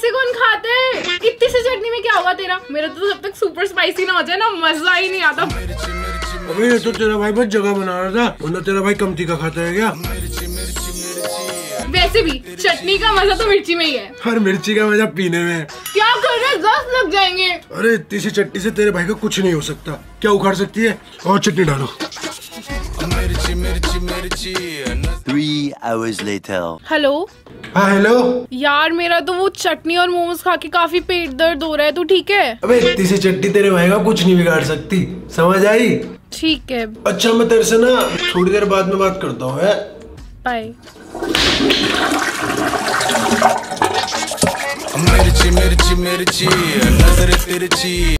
ऐसे कौन खाते हैं? इतनी सी चटनी में क्या होगा तेरा? मेरा तो जब तक सुपर स्पाइसी ना हो जाए ना मजा ही नहीं आता। अबे ये तो तेरा भाई बस जगह बना रहा था, वरना तेरा भाई कम तीखा खाता है क्या? वैसे भी चटनी का मजा तो मिर्ची में ही है। हर मिर्ची का मजा पीने में है। क्या कर रहे हैं? 10 लग जाएंगे। अरे इतनी सी चटनी से तेरे भाई का कुछ नहीं हो सकता। क्या उखाड़ सकती है? और चटनी डालो। 3 hours later. हेलो। हाँ हेलो। यार मेरा तो वो चटनी और मोमोज खा के काफी पेट दर्द हो रहा है, तू ठीक है? अबे इतनी सी चटनी तेरे भाई का कुछ नहीं बिगाड़ सकती, समझ आई? ठीक है, अच्छा मैं तेरे से ना थोड़ी देर बाद में बात करता हूँ। बाय। मिर्ची मिर्ची मिर्ची नजर तिरछी।